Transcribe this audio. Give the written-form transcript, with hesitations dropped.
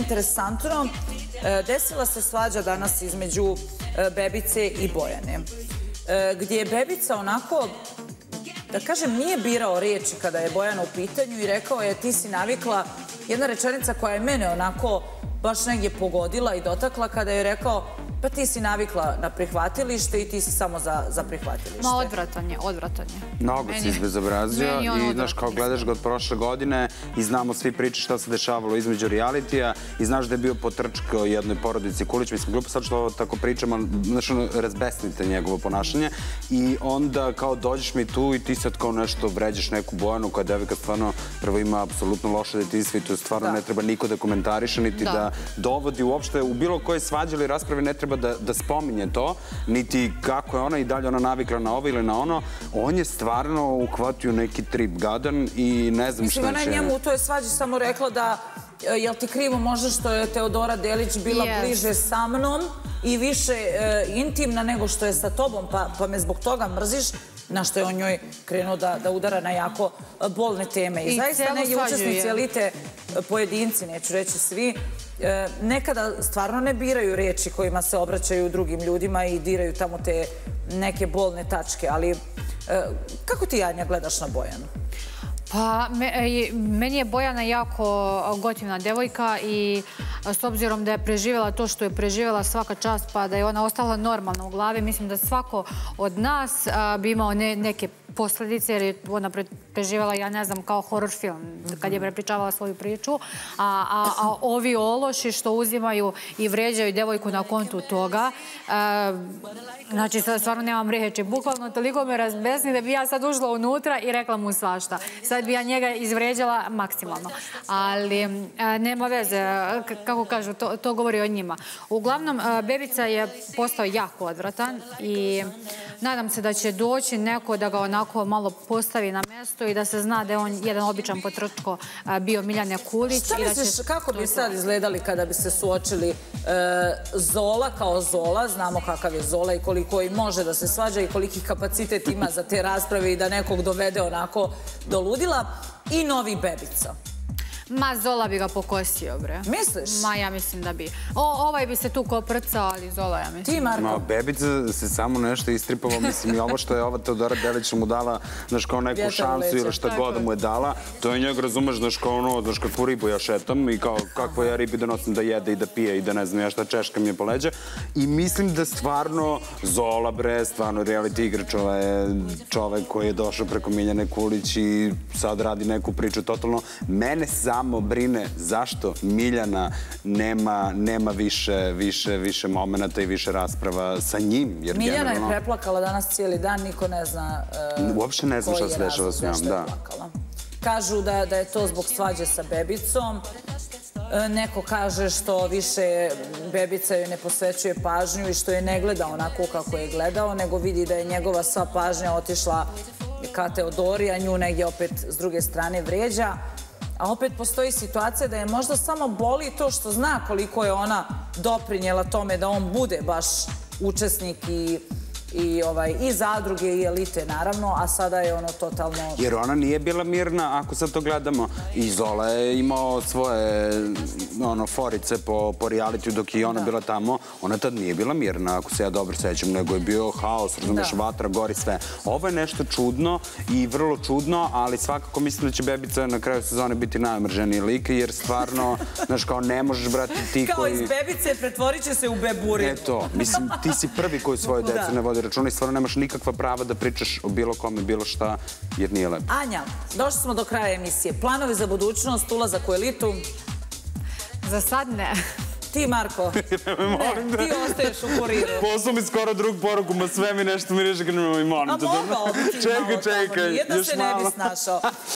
interesantno, desila se svađa danas između Bebice i Bojane, gdje je Bebica onako, da kažem, nije birao riječi kada je Bojana u pitanju i rekao je ti si navikla, jedna rečenica koja je mene onako baš negdje pogodila i dotakla kada je rekao pa ti si navikla na prihvatilište i ti si samo za prihvatilište. Ma odvratan je. Mnogo si izbezobrazio i znaš kao gledaš ga od prošle godine i znamo svi priče šta se dešavalo između realitija i znaš da je bio potrčkao jednoj porodici Kulić, mislim glupo sad što tako pričam, ali znaš razbesnite njegovo ponašanje i onda kao dođeš mi tu i ti sad kao nešto vređaš neku Bojanu koja devojka stvarno prvo ima apsolutno loše detinjstvo i to stvarno ne treba niko da komentariše niti da dovodi uopšte u bilo koje svađe ili rasprave ne treba da spominje to, niti kako je ona i dalje ona navikla na ovo ili na ono. On je stvarno uhvatio neki trip gadan i ne znam šta će... Mislim, ona je njemu u toj svađi samo rekla da jel ti krivo možda što je Teodora Delić bila bliže sa mnom i više intimna nego što je sa tobom, pa me zbog toga mrziš, na što je on njoj krenuo da udara na jako bolne teme. I zaista negdje učesnici elite, pojedinci, neću reći svi, nekada stvarno ne biraju riječi kojima se obraćaju drugim ljudima i diraju tamo te neke bolne tačke, ali kako ti, Anja, gledaš na Bojanu? Pa, meni je Bojana jako gotivna devojka i s obzirom da je preživjela to što je preživjela, svaka čast, pa da je ona ostala normalna u glavi, mislim da svako od nas bi imao neke posljedice, jer je ona preživjela, ja ne znam, kao horror film, kad je prepričavala svoju priču, a ovi ološi što uzimaju i vređaju devojku na kontu toga, znači sad stvarno nemam riječi, bukvalno toliko me razbesni da bi ja sad ušla unutra i rekla mu svašta. Sad bi ja njega izvređala maksimalno, ali nema veze, kako kažu, to govori o njima. Uglavnom, Bebica je postao jako odvratan i nadam se da će doći neko da ga onako malo postavi na mjesto i da se zna da je on jedan običan potrčko bio Miljane Kulić. Šta misliš, kako bi sad izgledali kada bi se suočili Zola kao Zola, znamo kakav je Zola i koliko i može da se svađa i koliki kapacitet ima za te rasprave i da nekog dovede onako do ludila, i novi Bebica? Ma, Zola bi ga pokosio, bre. Misliš? Ma, ja mislim da bi. Ovaj bi se tu koprcao, ali Zola, ja mislim. Ti, Marko? Ma, Bebica se samo nešto istripalo, mislim, i ovo što je ova Teodora Delić mu dala, znaš, kao neku šansu ili šta god mu je dala, to je njega, razumeš, znaš, kao ono, znaš, kakvu ribu ja šetam i kao kakvo ja ribi da nosim da jede i da pije i da ne znam ja šta češka mi je po leđa. I mislim da stvarno Zola, bre, stvarno reality igrač, čovek koji je došao preko Miljane Kulić i sad radi neku priču totalno. Mene samo brine zašto Miljana nema više momenata i više rasprava sa njim. Miljana je preplakala danas cijeli dan, niko ne zna uopšte ne zna šta se dešava s njom. Kažu da je to zbog svađe sa Bebicom. Neko kaže što više Bebica joj ne posvećuje pažnju i što je ne gleda onako kako je gledao, nego vidi da je njegova sva pažnja otišla ka Teodori, a nju negdje opet s druge strane vređa. A opet postoji situacija da je možda samo boli to što zna koliko je ona doprinjela tome da on bude baš učesnik i zadruge i elite, naravno, a sada je ono totalno... Jer ona nije bila mirna, ako sad to gledamo. I Zola je imao svoje forice po realitiju dok je ona bila tamo. Ona tad nije bila mirna, ako se ja dobro sećam, nego je bio haos, razumeš, vatra, gori, sve. Ovo je nešto čudno i vrlo čudno, ali svakako mislim da će Bebica na kraju sezone biti najomrženiji lik, jer stvarno, znaš, kao ne možeš, brati, ti koji... Kao iz Bebice pretvorit će se u Beburi. Eto, mislim, ti si prvi koji svoje dece ne vodi računa i stvarno nemaš nikakva prava da pričaš o bilo kome, bilo šta, jer nije lepo. Anja, došli smo do kraja emisije. Planovi za budućnost, ulazak u elitu? Za sad ne. Ti, Marko? Ne, ti ostaješ u Kuriru. Poslao mi skoro drugu poruku, ma sve mi nešto mi reže, kad mi molim te. A mogao bi ti malo tamo, nijedno se ne bi snašao.